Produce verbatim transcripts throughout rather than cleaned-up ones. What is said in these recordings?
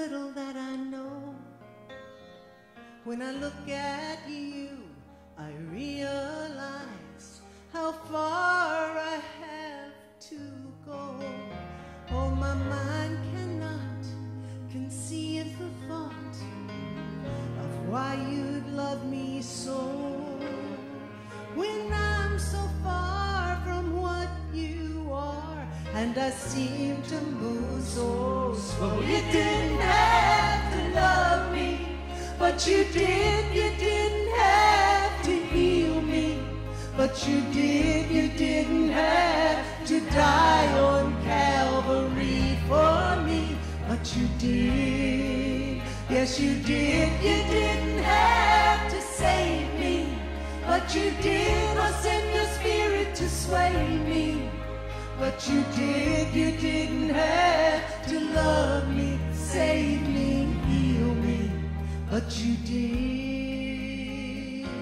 little that I know. When I look at you, I realize how far I have to go. Oh, my mind cannot conceive the thought of why you'd love me so, when I'm so far from what you are, and I seem to move so slow. You didn't have to love me, but you did. You didn't have to heal me, but you did. You didn't have to die on Calvary for me, but you did. Yes, you did. You didn't have to save me, but you did. Or send your spirit to sway me, but you did. You didn't have to love me, save me, heal me, but you did.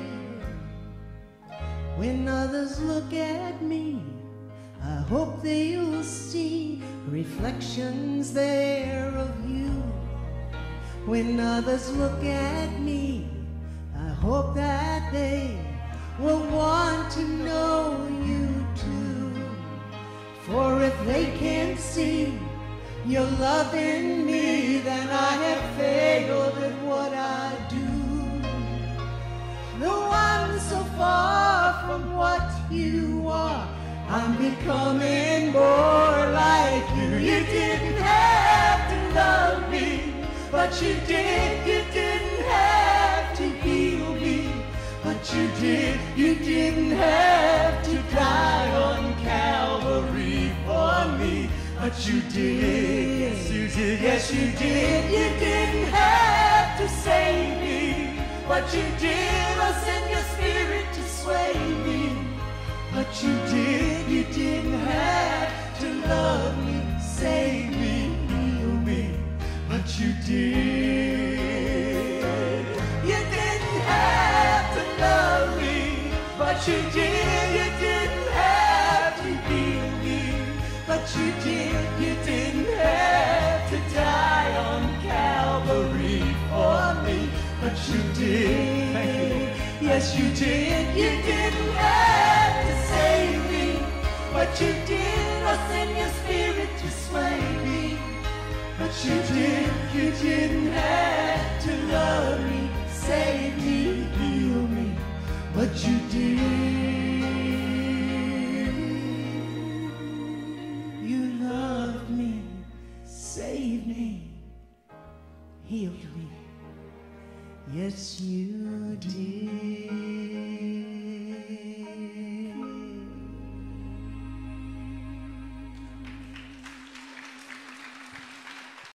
When others look at me, I hope they'll see reflections there of you. When others look at me, I hope that they will want to know you too. For if they can't see your love in me, then I have failed at what I do. Though I'm so far from what you are, I'm becoming more like you. You didn't have to love me, but you did. You didn't have to heal me, but you did. You didn't have to die on Calvary for me, but you did. Yes, you did. Yes, you did. You didn't have to save me, but you did. Or send your spirit to sway me, but you did. You didn't have to love me, save me, heal me, but you did. You didn't have to love me, but you did. You didn't have to heal me, but you did. You didn't have to die on Calvary for me, but you did. Yes, you did. You didn't have to save me, but you did. Or send your spirit to sway me, but you did. You didn't have to love me, save me, heal me, but you did. You loved me, saved me, healed me. Yes, you did.